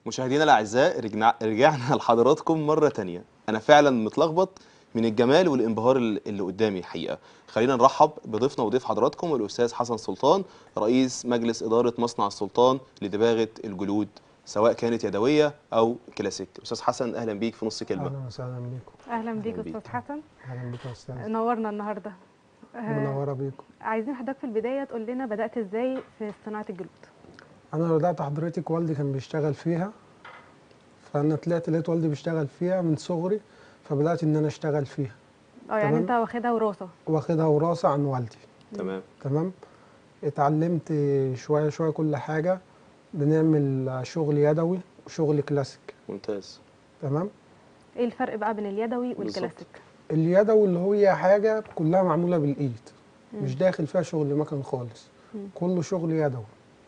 مشاهدينا الأعزاء، رجعنا لحضراتكم مرة تانية. أنا فعلا متلخبط من الجمال والانبهار اللي قدامي الحقيقة. خلينا نرحب بضيفنا وضيف حضراتكم الأستاذ حسن سلطان، رئيس مجلس إدارة مصنع السلطان لدباغة الجلود سواء كانت يدوية أو كلاسيك. أستاذ حسن، أهلا بيك في نص كلمة. اهلا وسهلا بيكم. اهلا بيك استاذ حسن. اهلا بيكم يا استاذ. نورنا النهارده. منوره بيكم. عايزين حضرتك في البدايه تقول لنا بدات ازاي في صناعه الجلود. انا بدات حضرتك والدي كان بيشتغل فيها، فانا لقيت والدي بيشتغل فيها من صغري، فبدات ان انا اشتغل فيها. يعني انت واخدها وراثه. واخدها وراثه عن والدي. تمام. اتعلمت شويه شويه كل حاجه، بنعمل شغل يدوي وشغل كلاسيك. ممتاز. تمام. ايه الفرق بقى بين اليدوي والكلاسيك؟ اليدوي اللي هي حاجه كلها معموله بالايد، مش داخل فيها شغل مكن خالص، كله شغل يدوي.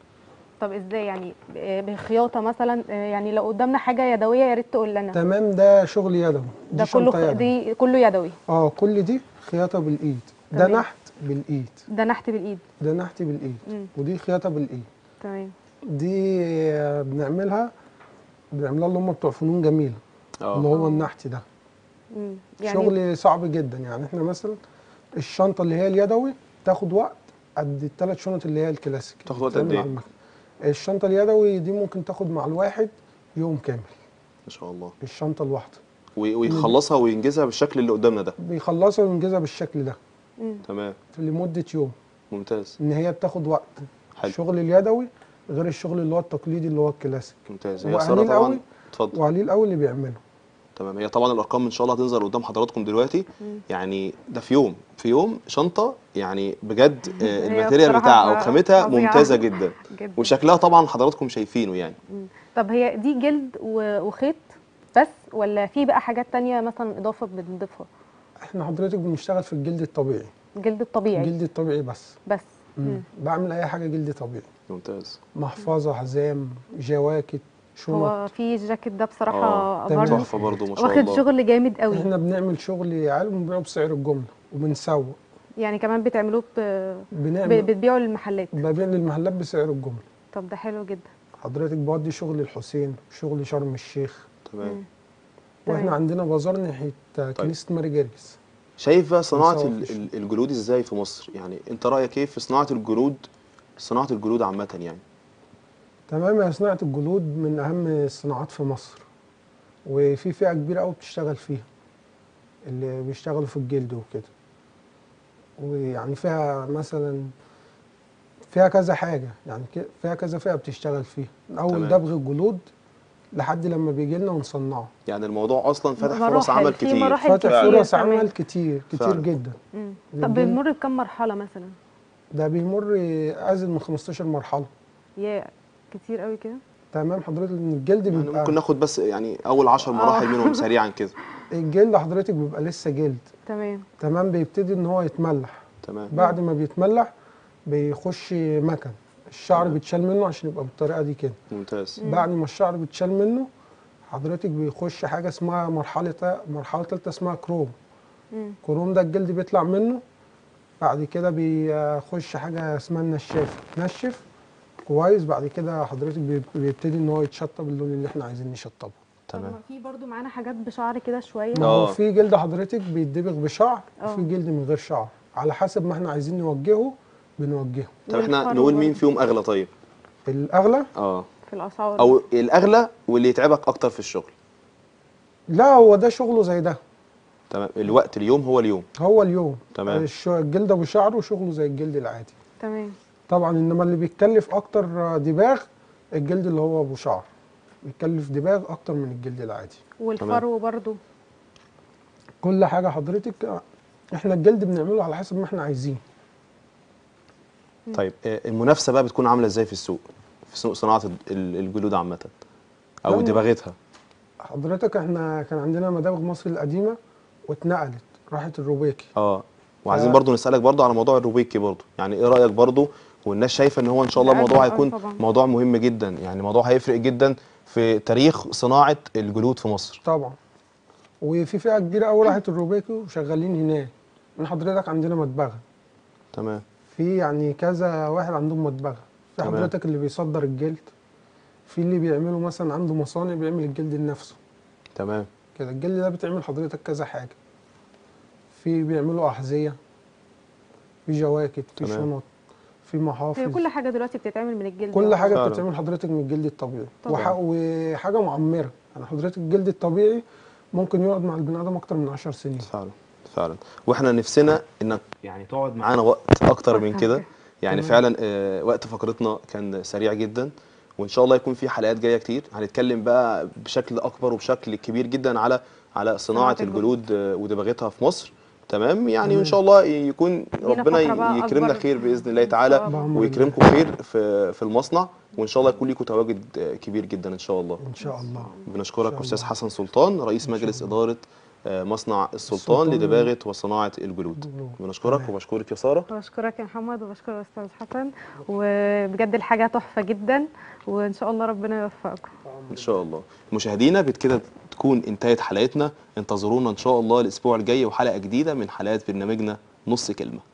طب ازاي يعني؟ بخياطه مثلا؟ يعني لو قدامنا حاجه يدويه يا ريت تقول لنا. تمام، ده شغل يدوي. ده كله دي كله يدوي. كل دي خياطه بالايد. ده نحت بالايد. ده نحت بالايد. ده نحت بالايد. ودي خياطه بالايد. تمام. دي بنعملها اللي هم بتوع فنون جميله، اللي هو النحت ده. يعني شغل صعب جدا. يعني احنا مثلا الشنطه اللي هي اليدوي تاخد وقت قد ال3 شنط اللي هي الكلاسيك. تاخد وقت قد ايه؟ الشنطه اليدوي دي ممكن تاخد مع الواحد يوم كامل. ما شاء الله. الشنطه الواحده. ويخلصها وينجزها بالشكل اللي قدامنا ده. بيخلصها وينجزها بالشكل ده. تمام. لمده يوم. ممتاز. ان هي بتاخد وقت. حلو. الشغل اليدوي غير الشغل اللي هو التقليدي اللي هو الكلاسيك. ممتاز. هي الصراحه طبعا اتفضل. وقليل قوي اللي بيعمله. تمام. هي طبعا الارقام ان شاء الله هتنزل قدام حضراتكم دلوقتي. يعني ده في يوم شنطه، يعني بجد الماتيريال بتاعها او خامتها ممتازه جدا. وشكلها طبعا حضراتكم شايفينه يعني. طب هي دي جلد وخيط بس، ولا في بقى حاجات تانية مثلا اضافه بنضيفها؟ احنا حضرتك بنشتغل في الجلد الطبيعي. الجلد الطبيعي. الجلد الطبيعي بس. بعمل اي حاجه جلد طبيعي. ممتاز. محفظه، حزام، جواكت، شنط. هو في الجاكيت ده بصراحه تحفه برضه ما شاء الله. واخد شغل جامد قوي. احنا بنعمل شغل عالي وبنبيعه بسعر الجمله وبنسوق. يعني كمان بتعملوه بتبيعوا للمحلات؟ ببيع للمحلات بسعر الجمله. طب ده حلو جدا. حضرتك بودي شغل الحسين، شغل شرم الشيخ. تمام. واحنا عندنا بازار ناحيه كنيسه ماري جرجس. شايف بقى صناعه الجلود ازاي في مصر؟ يعني انت رايك ايه في صناعه الجلود عامه يعني؟ تمام. يا صناعه الجلود من اهم الصناعات في مصر، وفي فئه كبيره قوي بتشتغل فيها، اللي بيشتغلوا في الجلد وكده. ويعني فيها مثلا فيها كذا حاجه، يعني فيها كذا فئه بتشتغل فيها، من اول دبغ الجلود لحد لما بيجي لنا ونصنعه. يعني الموضوع اصلا فاتح فرص عمل كتير. فاتح فرص عمل كتير جدا. طب بيمر بكم مرحله مثلا؟ ده بيمر ازيد من 15 مرحله. يا كتير قوي كده. تمام حضرتك. الجلد يعني بيبقى ممكن ناخد بس يعني اول 10 مراحل منهم سريعا كده. الجلد حضرتك بيبقى لسه جلد. تمام. بيبتدي ان هو يتملح. تمام. بعد ما بيتملح بيخش مكن، الشعر بيتشال منه عشان يبقى بالطريقه دي كده. ممتاز. بعد ما الشعر بيتشال منه حضرتك بيخش حاجه اسمها مرحله ثالثه اسمها كروم. كروم ده الجلد بيطلع منه. بعد كده بيخش حاجه اسمها النشاف، نشف كويس. بعد كده حضرتك بيبتدي ان هو يتشطب اللون اللي احنا عايزين نشطبه. تمام. في برضو معانا حاجات بشعر كده شويه. في جلد حضرتك بيتدبغ بشعر، وفي جلد من غير شعر، على حسب ما احنا عايزين نوجهه بنوجهه. طب احنا نقول مين فيهم اغلى؟ طيب الاغلى في الاسعار، او الاغلى واللي يتعبك اكتر في الشغل؟ لا، هو ده شغله زي ده. تمام. الوقت اليوم هو اليوم. تمام. الجلد ابو شعر وشغله زي الجلد العادي. تمام. طبعا انما اللي بيتكلف اكتر دباغ الجلد اللي هو ابو شعر، بيتكلف دباغ اكتر من الجلد العادي. والفرو برضو. كل حاجه حضرتك احنا الجلد بنعمله على حسب ما احنا عايزين. طيب المنافسه بقى بتكون عامله ازاي في سوق صناعه الجلود عامه او دباغتها؟ حضرتك احنا كان عندنا مدابغ مصر القديمه واتنقلت راحت الروبيكي. وعايزين برضو نسالك برضو على موضوع الروبيكي برضو، يعني ايه رايك برضو؟ والناس شايفه ان هو ان شاء الله الموضوع هيكون موضوع مهم جدا، يعني موضوع هيفرق جدا في تاريخ صناعه الجلود في مصر. طبعا. وفي فئه كبيره قوي راحت الروبيكي وشغالين هناك. من حضرتك عندنا مدبغه. تمام. في يعني كذا واحد عندهم مدبغه. في حضرتك اللي بيصدر الجلد، في اللي بيعملوا مثلا عنده مصانع بيعمل الجلد لنفسه تمام. كده. الجلد ده بتعمل حضرتك كذا حاجة، في بيعملوا أحذية، في جواكت، في تمام. شنط، في محافظ. هي كل حاجه دلوقتي بتتعمل من الجلد كل حاجة فعلا. بتتعمل حضرتك من الجلد الطبيعي. طبعا. وحاجة معمرة، يعني حضرتك الجلد الطبيعي ممكن يقعد مع البني آدم أكتر من 10 سنين. فعلا فعلا. واحنا نفسنا انك يعني تقعد معانا وقت اكتر من كده. يعني تمام. فعلا وقت فقرتنا كان سريع جدا، وان شاء الله يكون في حلقات جايه كتير هنتكلم بقى بشكل اكبر وبشكل كبير جدا على صناعه الجلود ودباغتها في مصر. تمام يعني، وان شاء الله يكون لينا ربنا فترة بقى يكرمنا أكبر خير باذن الله إن شاء تعالى، الله. بأمر الله. ويكرمكم خير في المصنع، وان شاء الله يكون لكم تواجد كبير جدا ان شاء الله. إن شاء الله. بنشكرك إن شاء استاذ الله. حسن سلطان، رئيس إن شاء مجلس الله. اداره مصنع السلطان لدباغه وصناعه الجلود. الجلود. بنشكرك تمام. وبشكرك يا ساره. بشكرك يا محمد وبشكر الاستاذ حسن، وبجد الحاجه تحفه جدا، وان شاء الله ربنا يوفقكم. ان شاء الله. مشاهدينا بكده تكون انتهت حلقتنا، انتظرونا ان شاء الله الاسبوع الجاي وحلقه جديده من حلقات برنامجنا نص كلمه.